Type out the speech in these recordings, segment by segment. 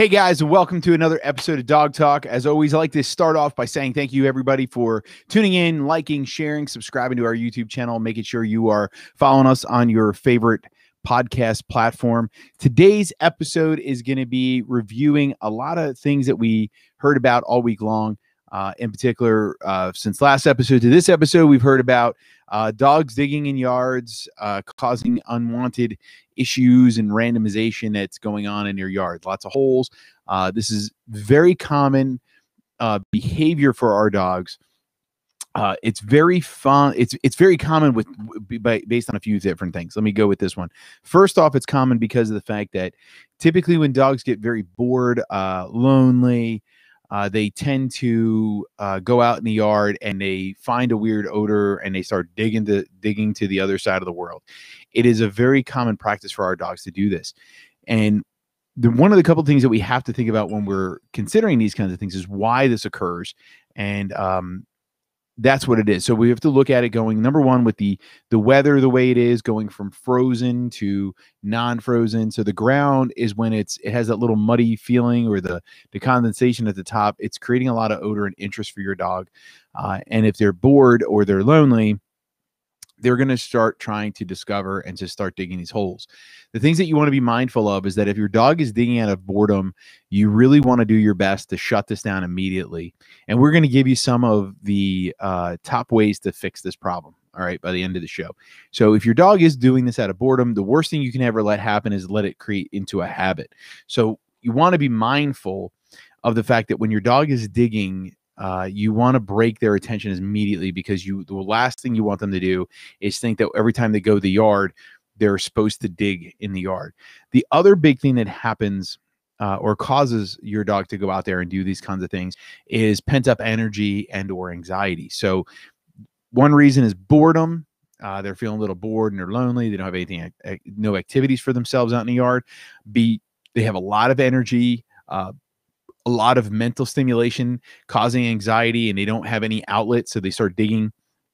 Hey guys, and welcome to another episode of Dog Talk. As always, I like to start off by saying thank you everybody for tuning in, liking, sharing, subscribing to our YouTube channel, making sure you are following us on your favorite podcast platform. Today's episode is going to be reviewing a lot of things that we heard about all week long. In particular, since last episode to this episode, we've heard about dogs digging in yards, causing unwanted issues and randomization that's going on in your yard. Lots of holes. This is very common behavior for our dogs. It's very fun. It's very common based on a few different things. Let me go with this one. First off, it's common because of the fact that typically when dogs get very bored, lonely, they tend to go out in the yard and they find a weird odor and they start digging to the other side of the world. It is a very common practice for our dogs to do this. And one of the couple of things that we have to think about when we're considering these kinds of things is why this occurs. And that's what it is. So we have to look at it going, number one, with the weather the way it is, going from frozen to non-frozen. So the ground is when it has that little muddy feeling, or the condensation at the top. It's creating a lot of odor and interest for your dog. And if they're bored or they're lonely, they're going to start trying to discover and just start digging these holes. The things that you want to be mindful of is that if your dog is digging out of boredom, you really want to do your best to shut this down immediately. And we're going to give you some of the top ways to fix this problem, all right, by the end of the show. So if your dog is doing this out of boredom, the worst thing you can ever let happen is let it create into a habit. So you want to be mindful of the fact that when your dog is digging, you want to break their attention immediately, because the last thing you want them to do is think that every time they go to the yard, they're supposed to dig in the yard. The other big thing that happens or causes your dog to go out there and do these kinds of things is pent up energy and or anxiety. So one reason is boredom. They're feeling a little bored and they're lonely. They don't have anything, no activities for themselves out in the yard. B, they have a lot of energy, a lot of mental stimulation causing anxiety, and they don't have any outlet, so they start digging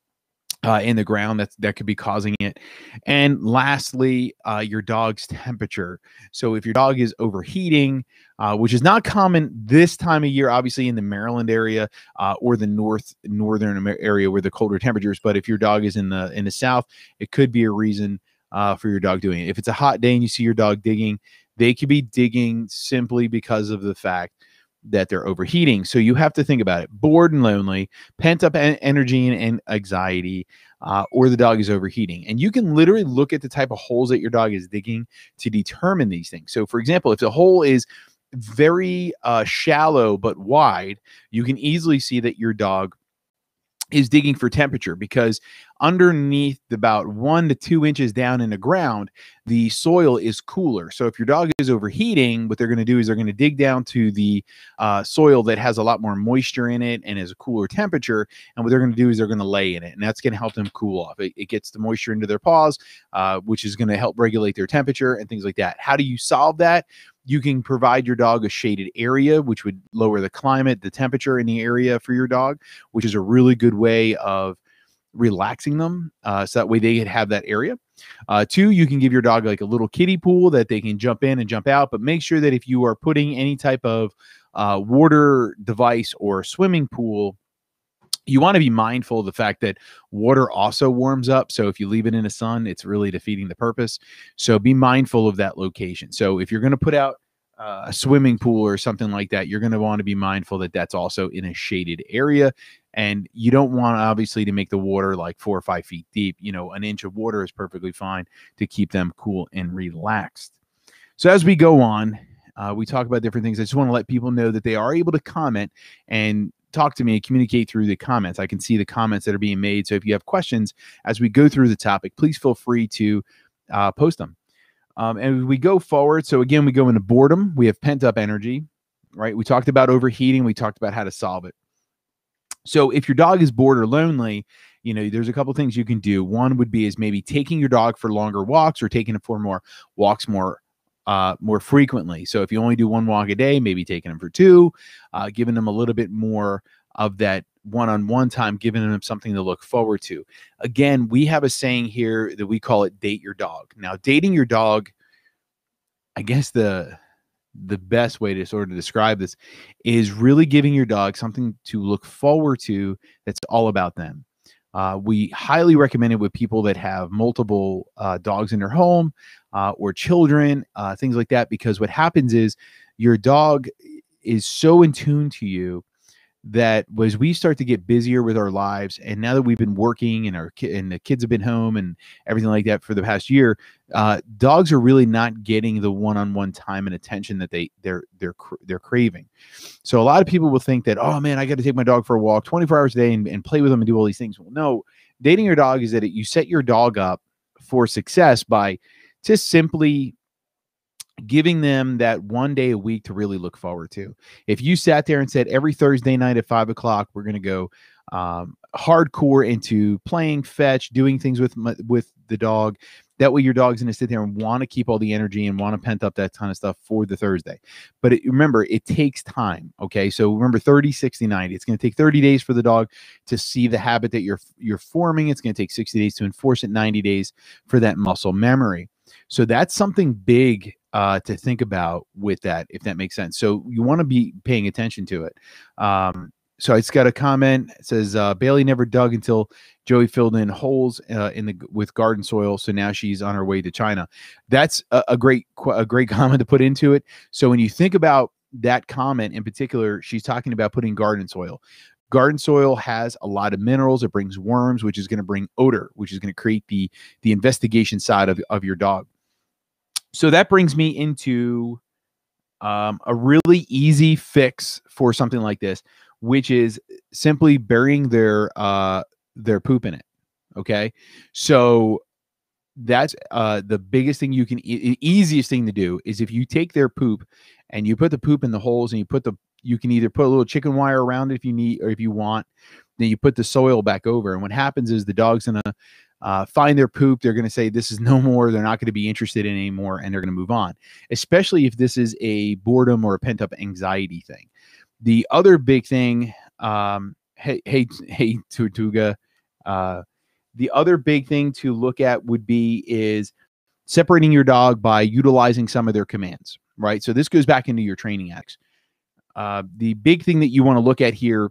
in the ground. That could be causing it. And lastly, your dog's temperature. So if your dog is overheating, which is not common this time of year, obviously in the Maryland area or the northern area where the colder temperatures, but if your dog is in the south, it could be a reason for your dog doing it. If it's a hot day and you see your dog digging, they could be digging simply because of the fact that they're overheating. So you have to think about it. Bored and lonely, pent up energy and anxiety, or the dog is overheating. And you can literally look at the type of holes that your dog is digging to determine these things. So for example, if the hole is very shallow but wide, you can easily see that your dog is digging for temperature, because underneath about 1 to 2 inches down in the ground, the soil is cooler. So if your dog is overheating, what they're going to do is they're going to dig down to the soil that has a lot more moisture in it and is a cooler temperature. And what they're going to do is they're going to lay in it, and that's going to help them cool off. It gets the moisture into their paws, which is going to help regulate their temperature and things like that. How do you solve that? You can provide your dog a shaded area, which would lower the climate, the temperature in the area for your dog, which is a really good way of relaxing them. So that way they could have that area. 2, you can give your dog like a little kiddie pool that they can jump in and jump out, but make sure that if you are putting any type of water device or swimming pool, you want to be mindful of the fact that water also warms up. So if you leave it in the sun, it's really defeating the purpose. So be mindful of that location. So if you're going to put out a swimming pool or something like that, you're going to want to be mindful that that's also in a shaded area. And you don't want, obviously, to make the water like 4 or 5 feet deep. You know, an inch of water is perfectly fine to keep them cool and relaxed. So as we go on, we talk about different things. I just want to let people know that they are able to comment and talk to me and communicate through the comments. I can see the comments that are being made. So if you have questions as we go through the topic, please feel free to post them. And we go forward. So again, we go into boredom. We have pent up energy, right? We talked about overheating. We talked about how to solve it. So if your dog is bored or lonely, you know, there's a couple things you can do. One would be is maybe taking your dog for longer walks, or taking it for more walks more frequently. So if you only do 1 walk a day, maybe taking them for 2, giving them a little bit more of that one-on-one time, giving them something to look forward to. Again, we have a saying here that we call it date your dog. Now, dating your dog, I guess the the best way to sort of describe this is really giving your dog something to look forward to that's all about them. We highly recommend it with people that have multiple dogs in their home or children, things like that, because what happens is your dog is so in tune to you that as we start to get busier with our lives, and now that we've been working and the kids have been home and everything like that for the past year, dogs are really not getting the one-on-one time and attention that they're craving. So a lot of people will think that, oh man, I got to take my dog for a walk 24 hours a day and play with them and do all these things. Well, no, dating your dog is that you set your dog up for success by just simply giving them that one day a week to really look forward to. If you sat there and said every Thursday night at 5 o'clock, we're going to go hardcore into playing fetch, doing things with the dog, that way your dog's going to sit there and want to keep all the energy and want to pent up that ton of stuff for the Thursday. But remember, it takes time. Okay. So remember 30, 60, 90. It's going to take 30 days for the dog to see the habit that you're forming. It's going to take 60 days to enforce it, 90 days for that muscle memory. So that's something big to think about with that, if that makes sense. So you want to be paying attention to it. So it's got a comment. It says Bailey never dug until Joey filled in holes with garden soil. So now she's on her way to China. That's a great comment to put into it. So when you think about that comment in particular, she's talking about putting garden soil. Garden soil has a lot of minerals. It brings worms, which is going to bring odor, which is going to create the investigation side of your dog. So that brings me into a really easy fix for something like this, which is simply burying their poop in it. Okay. So that's the biggest thing you can, easiest thing to do is if you take their poop and you put the poop in the holes and you can either put a little chicken wire around it if you need, or if you want, then you put the soil back over. And what happens is the dog's going to find their poop. They're going to say, this is no more. They're not going to be interested in anymore. And they're going to move on, especially if this is a boredom or a pent up anxiety thing. The other big thing, hey, Tortuga, the other big thing to look at would be is separating your dog by utilizing some of their commands, right? So this goes back into your training acts. The big thing that you want to look at here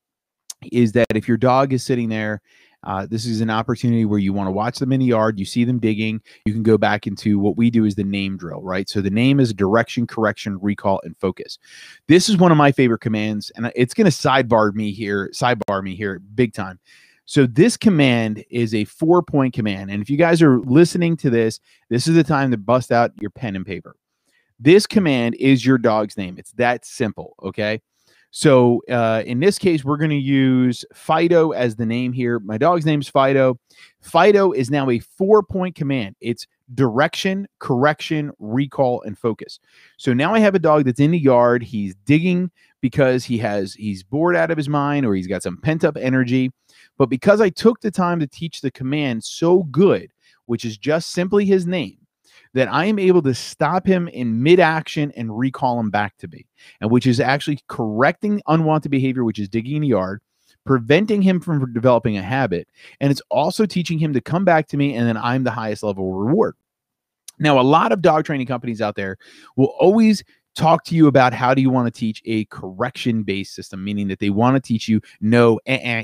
is that if your dog is sitting there, this is an opportunity where you want to watch them in the yard. You see them digging. You can go back into what we do is the name drill, right? So the name is direction, correction, recall, and focus. This is one of my favorite commands, and it's going to sidebar me here big time. So this command is a 4-point command. And if you guys are listening to this, this is the time to bust out your pen and paper. This command is your dog's name. It's that simple, okay? So in this case, we're going to use Fido as the name here. My dog's name is Fido. Fido is now a 4-point command. It's direction, correction, recall, and focus. So now I have a dog that's in the yard. He's digging because he's bored out of his mind or he's got some pent-up energy. But because I took the time to teach the command so good, which is just simply his name, that I am able to stop him in mid-action and recall him back to me, and which is actually correcting unwanted behavior, which is digging in the yard, preventing him from developing a habit, and it's also teaching him to come back to me, and then I'm the highest level reward. Now, a lot of dog training companies out there will always talk to you about how do you want to teach a correction-based system, meaning that they want to teach you no,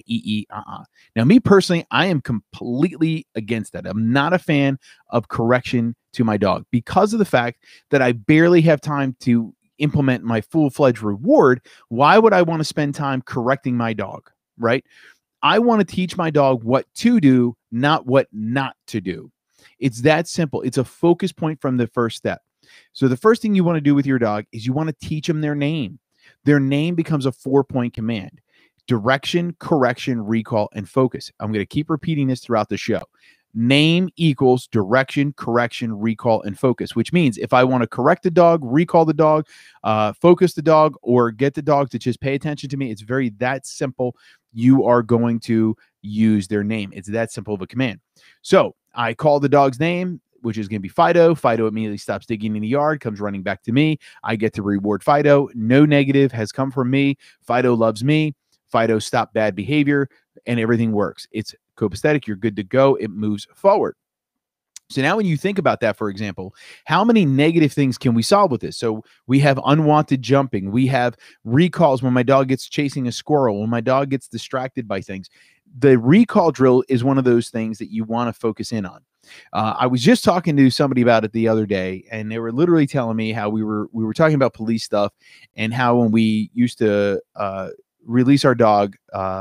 Now, me personally, I am completely against that. I'm not a fan of correction to my dog because of the fact that I barely have time to implement my full-fledged reward. Why would I want to spend time correcting my dog, right? I want to teach my dog what to do, not what not to do. It's that simple. It's a focus point from the first step. So the first thing you want to do with your dog is you want to teach them their name. Their name becomes a 4-point command: direction, correction, recall, and focus. I'm going to keep repeating this throughout the show. Name equals direction, correction, recall, and focus, which means if I want to correct the dog, recall the dog, focus the dog, or get the dog to just pay attention to me, it's very that simple. You are going to use their name. It's that simple of a command. So I call the dog's name, which is going to be Fido. Fido immediately stops digging in the yard, comes running back to me. I get to reward Fido. No negative has come from me. Fido loves me. Fido stopped bad behavior, and everything works. It's copacetic. You're good to go. It moves forward. So now when you think about that, for example, how many negative things can we solve with this? So we have unwanted jumping. We have recalls when my dog gets chasing a squirrel, when my dog gets distracted by things. The recall drill is one of those things that you want to focus in on. I was just talking to somebody about it the other day, and they were literally telling me how we were talking about police stuff and how when we used to release our dog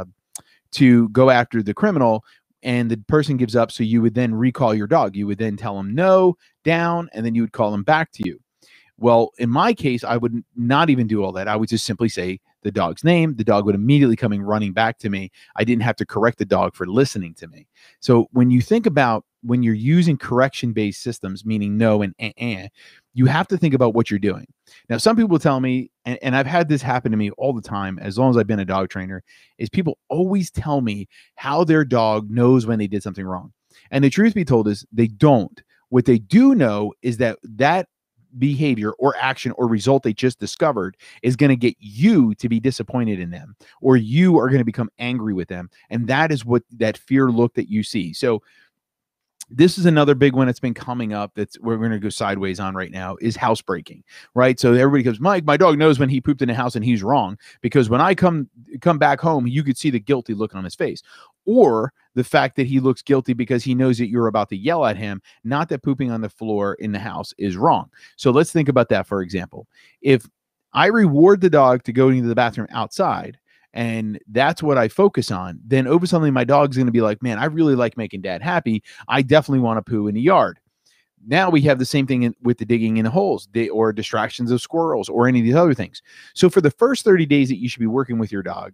to go after the criminal, and the person gives up, so you would then recall your dog. You would then tell them no, down, and then you would call them back to you. Well, in my case, I would not even do all that. I would just simply say the dog's name. The dog would immediately come running back to me. I didn't have to correct the dog for listening to me. So when you think about when you're using correction-based systems, meaning no and you have to think about what you're doing. Now, some people tell me, and I've had this happen to me all the time, as long as I've been a dog trainer, is people always tell me how their dog knows when they did something wrong. And the truth be told is they don't. What they do know is that behavior or action or result they just discovered is going to get you to be disappointed in them, or you are going to become angry with them. And that is what that fear look that you see. So this is another big one that's been coming up that's we're going to go sideways on right now is housebreaking, right? So everybody goes, Mike, my dog knows when he pooped in a house and he's wrong, because when I come back home, you could see the guilty look on his face, or the fact that he looks guilty because he knows that you're about to yell at him, not that pooping on the floor in the house is wrong. So let's think about that. For example, if I reward the dog to go into the bathroom outside, and that's what I focus on, then over something, my dog's going to be like, man, I really like making dad happy. I definitely want to poo in the yard. Now we have the same thing with the digging in the holes, or distractions of squirrels, or any of these other things. So for the first 30 days that you should be working with your dog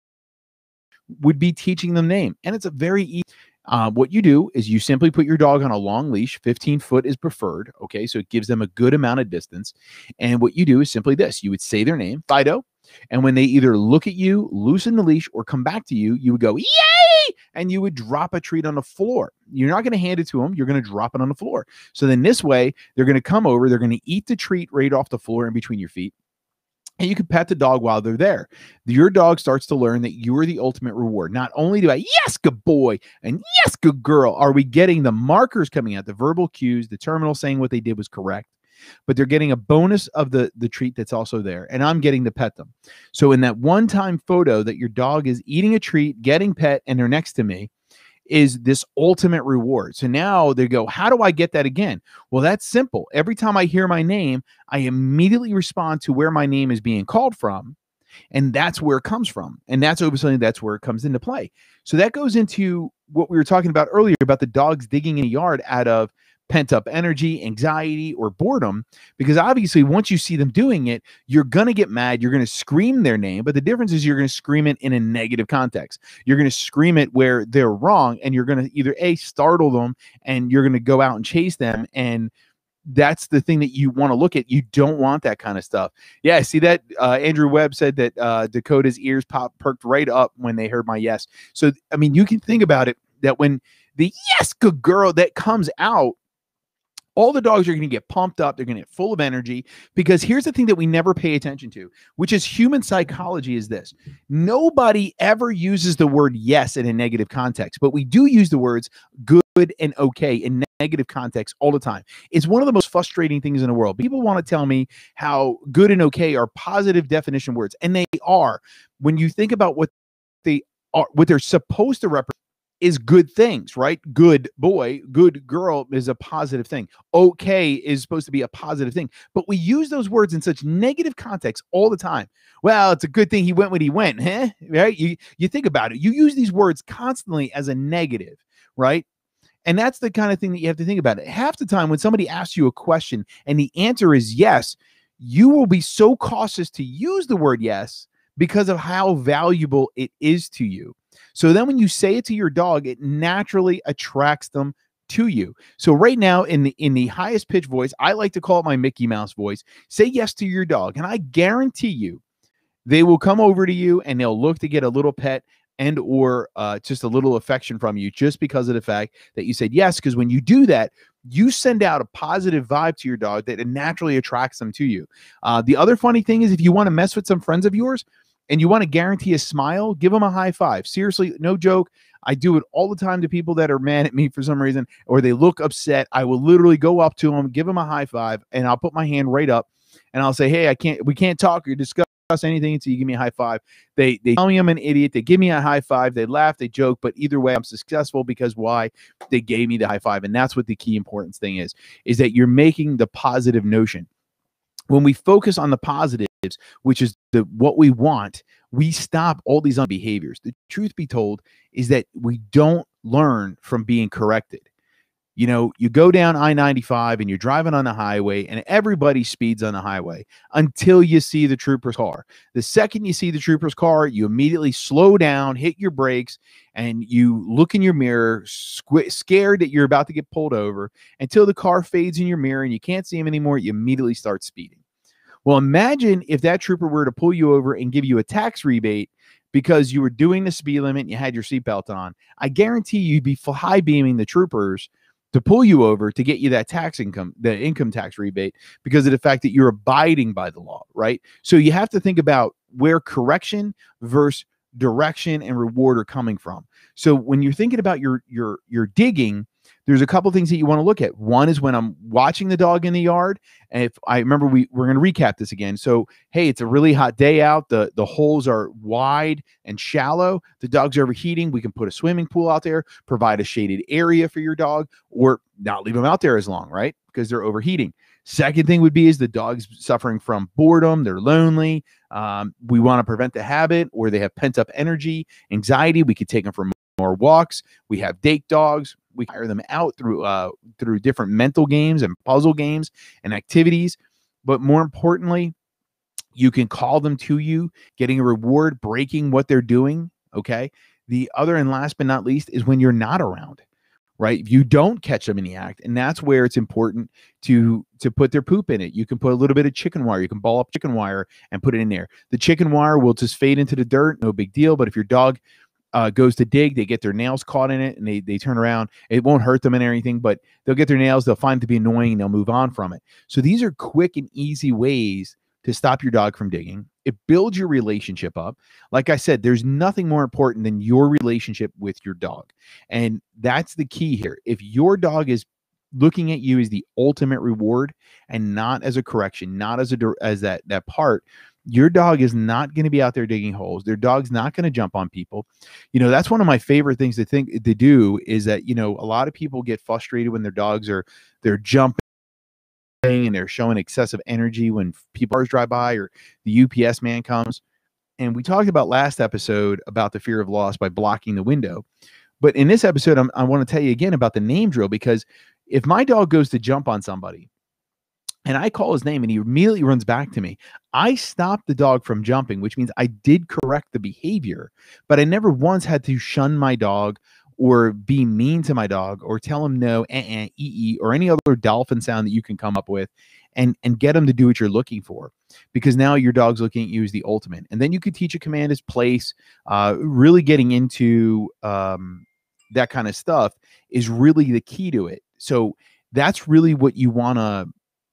would be teaching them name. And it's a very easy. What you do is you simply put your dog on a long leash. 15 foot is preferred. Okay. So it gives them a good amount of distance. And what you do is simply this. You would say their name, Fido. And when they either look at you, loosen the leash, or come back to you, you would go, yay! And you would drop a treat on the floor. You're not going to hand it to them. You're going to drop it on the floor. So then this way, they're going to come over. They're going to eat the treat right off the floor in between your feet. And you can pet the dog while they're there. Your dog starts to learn that you are the ultimate reward. Not only do I, yes, good boy, and yes, good girl, are we getting the markers coming out, the verbal cues, the terminal saying what they did was correct, but they're getting a bonus of the treat that's also there, and I'm getting to pet them. So in that one-time photo that your dog is eating a treat, getting pet, and they're next to me, is this ultimate reward. So now they go, how do I get that again? Well, that's simple. Every time I hear my name, I immediately respond to where my name is being called from, and that's where it comes from. And that's obviously that's where it comes into play. So that goes into what we were talking about earlier about the dogs digging in a yard out of pent-up energy, anxiety, or boredom, because obviously once you see them doing it, you're going to get mad, you're going to scream their name, but the difference is you're going to scream it in a negative context. You're going to scream it where they're wrong, and you're going to either startle them, and you're going to go out and chase them, and that's the thing that you want to look at. You don't want that kind of stuff. Yeah, see that? Andrew Webb said that Dakota's ears perked right up when they heard my yes. So, I mean, you can think about it, that when the yes, good girl, that comes out, all the dogs are going to get pumped up. They're going to get full of energy, because here's the thing that we never pay attention to, which is human psychology, is this. Nobody ever uses the word yes in a negative context, but we do use the words good and okay in negative context all the time. It's one of the most frustrating things in the world. People want to tell me how good and okay are positive definition words, and they are. When you think about what they are, what they're supposed to represent, is good things, right? Good boy, good girl is a positive thing. Okay is supposed to be a positive thing. But we use those words in such negative context all the time. Well, it's a good thing he went when he went, huh? Right? You think about it. You use these words constantly as a negative, right? And that's the kind of thing that you have to think about. It. Half the time when somebody asks you a question and the answer is yes, you will be so cautious to use the word yes because of how valuable it is to you. So then when you say it to your dog, it naturally attracts them to you. So right now in the highest pitch voice, I like to call it my Mickey Mouse voice, say yes to your dog. And I guarantee you, they will come over to you and they'll look to get a little pet and or just a little affection from you, just because of the fact that you said yes. Because when you do that, you send out a positive vibe to your dog that it naturally attracts them to you. The other funny thing is, if you want to mess with some friends of yours, and you want to guarantee a smile, give them a high five. Seriously, no joke. I do it all the time to people that are mad at me for some reason, or they look upset. I will literally go up to them, give them a high five, and I'll put my hand right up and I'll say, hey, we can't talk or discuss anything until you give me a high five. They tell me I'm an idiot. They give me a high five. They laugh, they joke, but either way, I'm successful because why? They gave me the high five. And that's what the key importance thing is that you're making the positive notion. When we focus on the positives, which is what we want, we stop all these behaviors. The truth be told is that we don't learn from being corrected. You know, you go down I-95 and you're driving on the highway and everybody speeds on the highway until you see the trooper's car. The second you see the trooper's car, you immediately slow down, hit your brakes, and you look in your mirror, scared that you're about to get pulled over, until the car fades in your mirror and you can't see him anymore. You immediately start speeding. Well, imagine if that trooper were to pull you over and give you a tax rebate because you were doing the speed limit and you had your seatbelt on. I guarantee you'd be high beaming the troopers to pull you over to get you that the income tax rebate, because of the fact that you're abiding by the law, right? So you have to think about where correction versus direction and reward are coming from. So when you're thinking about your digging, there's a couple things that you want to look at. One is when I'm watching the dog in the yard, and if I remember, we're going to recap this again. So, hey, it's a really hot day out. The holes are wide and shallow. The dog's overheating. We can put a swimming pool out there, provide a shaded area for your dog, or not leave them out there as long, right? Because they're overheating. Second thing would be is the dog's suffering from boredom. They're lonely. We want to prevent the habit, or they have pent up energy, anxiety. We could take them for more walks. We have date dogs. We hire them out through different mental games and puzzle games and activities. But more importantly, you can call them to you, getting a reward, breaking what they're doing. Okay. The other and last but not least is when you're not around, right? If you don't catch them in the act, and that's where it's important to put their poop in it. You can put a little bit of chicken wire. You can ball up chicken wire and put it in there. The chicken wire will just fade into the dirt. No big deal. But if your dog goes to dig, they get their nails caught in it and they turn around. It won't hurt them and anything, but they'll get their nails. They'll find it to be annoying and they'll move on from it. So these are quick and easy ways to stop your dog from digging. It builds your relationship up. Like I said, there's nothing more important than your relationship with your dog. And that's the key here. If your dog is looking at you as the ultimate reward and not as a correction, not as that part, your dog is not going to be out there digging holes. Their dog's not going to jump on people. You know, that's one of my favorite things to do is that, you know, a lot of people get frustrated when their dogs they're jumping and they're showing excessive energy when people drive by or the UPS man comes. And we talked about last episode about the fear of loss by blocking the window. But in this episode, I want to tell you again about the name drill, because if my dog goes to jump on somebody, and I call his name and he immediately runs back to me, I stop the dog from jumping, which means I did correct the behavior, but I never once had to shun my dog or be mean to my dog or tell him no, or any other dolphin sound that you can come up with and get him to do what you're looking for, because now your dog's looking at you as the ultimate. And then you could teach a command as place. Really getting into that kind of stuff is really the key to it. So that's really what you want to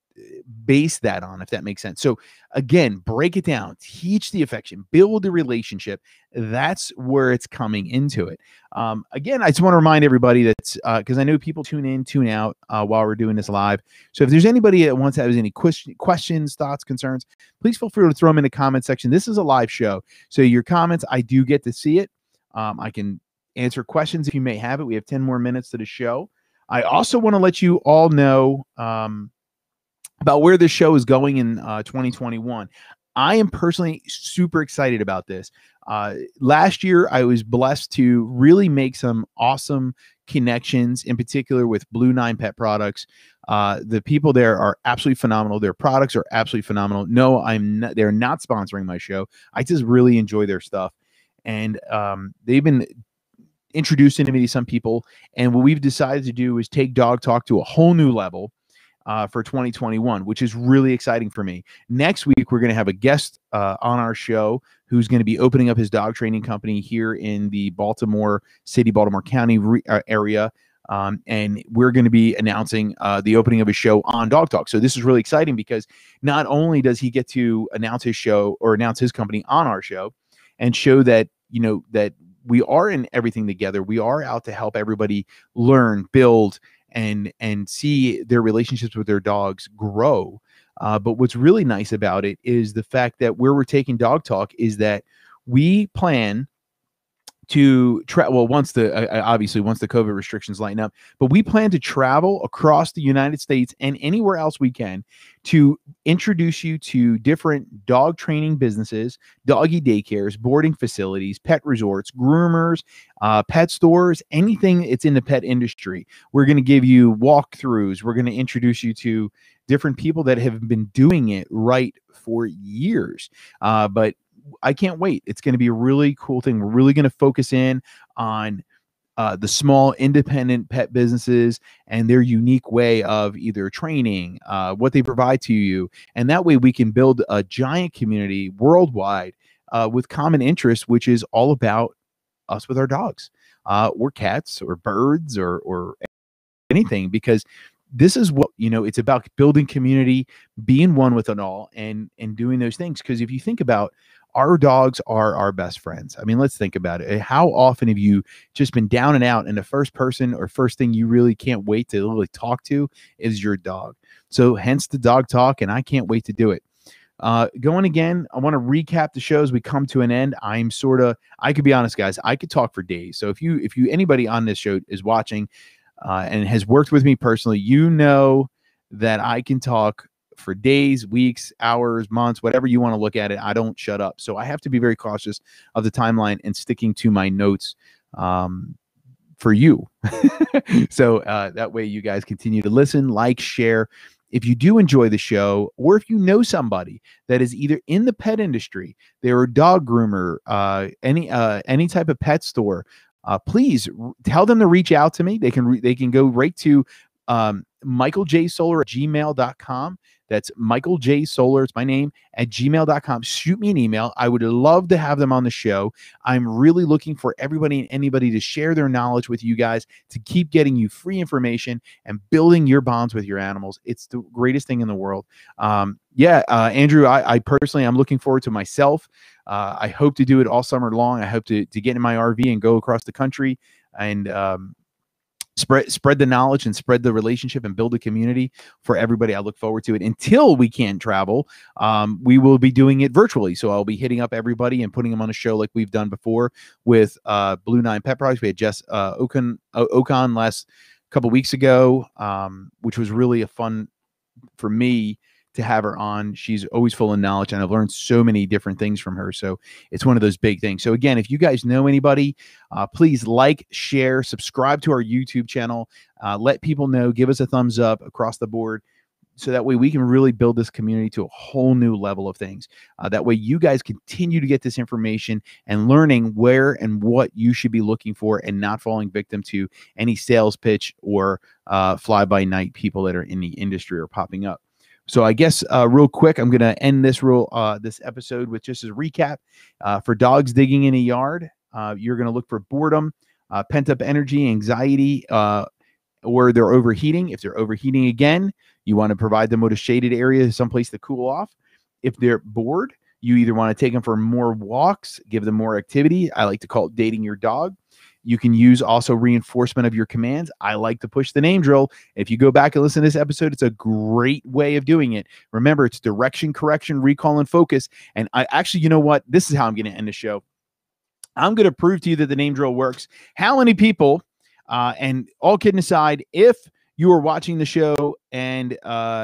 base that on, if that makes sense. So again, break it down, teach the affection, build the relationship. That's where it's coming into it. Again, I just want to remind everybody that because I know people tune in, tune out while we're doing this live. So if there's anybody that wants to have any questions, thoughts, concerns, please feel free to throw them in the comment section. This is a live show, so your comments, I do get to see it. I can answer questions if you may have it. We have 10 more minutes to the show. I also want to let you all know about where this show is going in 2021. I am personally super excited about this. Last year, I was blessed to really make some awesome connections, in particular with Blue Nine Pet Products. The people there are absolutely phenomenal. Their products are absolutely phenomenal. No, they're not sponsoring my show. I just really enjoy their stuff. And they've been introducing me to some people. And what we've decided to do is take Dog Talk to a whole new level for 2021, which is really exciting for me. Next week, we're going to have a guest on our show who's going to be opening up his dog training company here in the Baltimore City, Baltimore County area. And we're going to be announcing the opening of his show on Dog Talk. So this is really exciting because not only does he get to announce his show or announce his company on our show, and show that, that we are in everything together. We are out to help everybody learn, build, and see their relationships with their dogs grow. But what's really nice about it is the fact that where we're taking Dog Talk is that we plan to well, once obviously once the COVID restrictions lighten up, but we plan to travel across the United States and anywhere else we can to introduce you to different dog training businesses, doggy daycares, boarding facilities, pet resorts, groomers, pet stores, anything it's in the pet industry. We're going to give you walkthroughs. We're going to introduce you to different people that have been doing it right for years. But I can't wait. It's going to be a really cool thing. We're really going to focus in on the small independent pet businesses and their unique way of either training, what they provide to you. And that way we can build a giant community worldwide with common interests, which is all about us with our dogs or cats or birds or anything, because this is what, it's about building community, being one with it all, and doing those things. Because if you think about, our dogs are our best friends. I mean, let's think about it. How often have you just been down and out, and the first person or first thing you really can't wait to literally talk to is your dog? So hence the Dog Talk, and I can't wait to do it. Going again, I want to recap the show as we come to an end. I could be honest, guys, I could talk for days. So if anybody on this show is watching and has worked with me personally, you know that I can talk for days, weeks, hours, months, whatever you want to look at it. I don't shut up. So I have to be very cautious of the timeline and sticking to my notes for you. So that way you guys continue to listen, like, share. If you do enjoy the show, or if you know somebody that is either in the pet industry, they're a dog groomer, any type of pet store, please tell them to reach out to me. They can go right to michaeljsolar@gmail.com. That's Michael J. Solar, it's my name, at gmail.com. Shoot me an email. I would love to have them on the show. I'm really looking for everybody and anybody to share their knowledge with you guys, to keep getting you free information and building your bonds with your animals. It's the greatest thing in the world. Andrew, I personally, I'm looking forward to myself. I hope to do it all summer long. I hope to get in my RV and go across the country and spread the knowledge and spread the relationship and build a community for everybody. I look forward to it. Until we can travel, we will be doing it virtually. So I'll be hitting up everybody and putting them on a show like we've done before with Blue Nine Pet Products. We had Jess Ocon last couple weeks ago, which was really a fun for me to have her on. She's always full of knowledge, and I've learned so many different things from her. So it's one of those big things. So again, if you guys know anybody, please like, share, subscribe to our YouTube channel. Let people know, give us a thumbs up across the board, so that way we can really build this community to a whole new level of things. That way you guys continue to get this information and learning where and what you should be looking for, and not falling victim to any sales pitch or fly-by-night people that are in the industry or popping up. So I guess real quick, I'm going to end this episode with just a recap. For dogs digging in a yard, you're going to look for boredom, pent-up energy, anxiety, or they're overheating. If they're overheating again, you want to provide them with a shaded area, someplace to cool off. If they're bored, you either want to take them for more walks, give them more activity. I like to call it dating your dog. You can use also reinforcement of your commands. I like to push the name drill. If you go back and listen to this episode, it's a great way of doing it. Remember, it's direction, correction, recall, and focus. And I actually, you know what? This is how I'm going to end the show. I'm going to prove to you that the name drill works. How many people, and all kidding aside, if you are watching the show and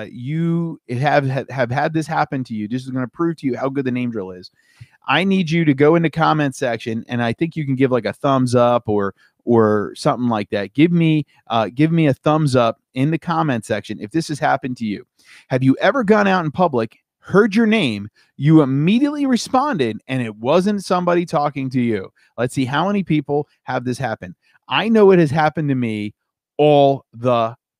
you have had this happen to you, this is going to prove to you how good the name drill is. I need you to go in the comment section, and I think you can give like a thumbs up or something like that. Give me a thumbs up in the comment section if this has happened to you. Have you ever gone out in public, heard your name, you immediately responded, and it wasn't somebody talking to you? Let's see how many people have this happen. I know it has happened to me all the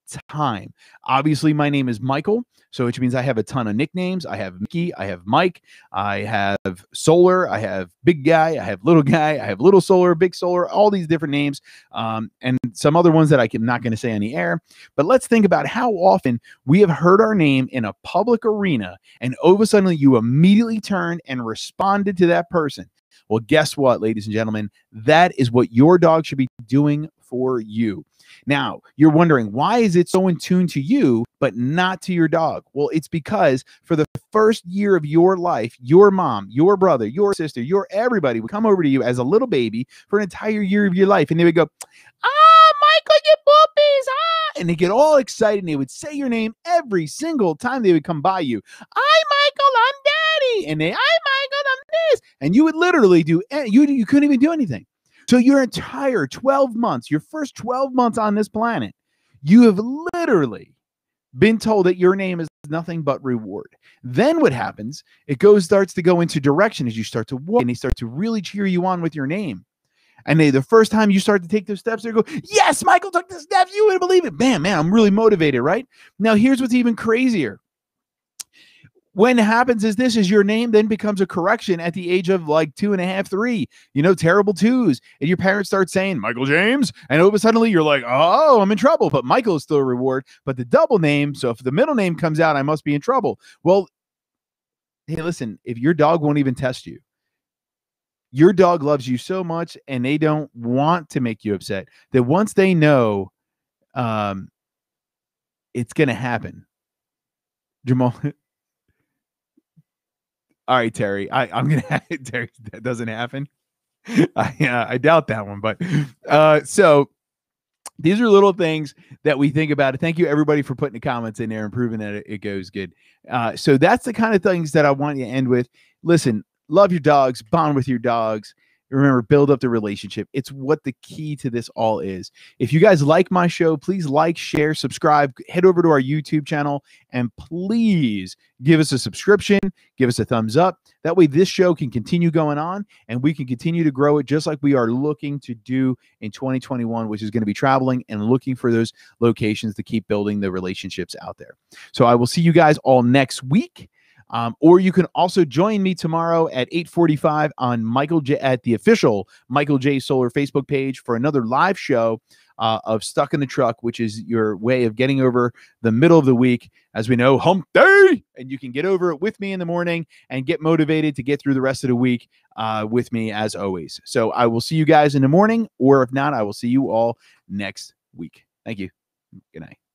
time. Obviously, my name is Michael, so which means I have a ton of nicknames. I have Mickey, I have Mike, I have Solar, I have Big Guy, I have Little Guy, I have Little Solar, Big Solar, all these different names, and some other ones that I'm not going to say on the air. But let's think about how often we have heard our name in a public arena, and all of a sudden you immediately turned and responded to that person. Well, guess what, ladies and gentlemen? That is what your dog should be doing for you. Now, you're wondering, why is it so in tune to you, but not to your dog? Well, it's because for the first year of your life, your mom, your brother, your sister, your everybody would come over to you as a little baby for an entire year of your life. And they would go, Michael, you puppies, and they get all excited and they would say your name every single time they would come by you. Hi, Michael, I'm Daddy. And they, hi, Michael, I'm this. And you would literally do, you couldn't even do anything. So your entire 12 months, your first 12 months on this planet, you have literally been told that your name is nothing but reward. Then what happens, it starts to go into direction as you start to walk, and they start to really cheer you on with your name. And the first time you start to take those steps, they go, yes, Michael took the steps. You wouldn't believe it. Man, I'm really motivated, right? Now, here's what's even crazier. When it happens is this, is your name then becomes a correction at the age of like 2.5, 3, terrible twos. And your parents start saying, Michael James. And all of a sudden you're like, oh, I'm in trouble. But Michael is still a reward. But the double name, so if the middle name comes out, I must be in trouble. Well, hey, listen, if your dog won't even test you, your dog loves you so much and they don't want to make you upset, that once they know it's going to happen. Jamal. All right, Terry, I'm going to Terry, that doesn't happen. I doubt that one, but so these are little things that we think about. Thank you, everybody, for putting the comments in there and proving that it goes good. So that's the kind of things that I want you to end with. Listen, love your dogs, bond with your dogs. Remember, build up the relationship. It's what the key to this all is. If you guys like my show, please like, share, subscribe, head over to our YouTube channel, and please give us a subscription, give us a thumbs up. That way this show can continue going on and we can continue to grow it just like we are looking to do in 2021, which is going to be traveling and looking for those locations to keep building the relationships out there. So I will see you guys all next week. Or you can also join me tomorrow at 8:45 on at the official Michael J. Solar Facebook page for another live show of Stuck in the Truck, which is your way of getting over the middle of the week. As we know, hump day, and you can get over it with me in the morning and get motivated to get through the rest of the week with me as always. So I will see you guys in the morning, or if not, I will see you all next week. Thank you. Good night.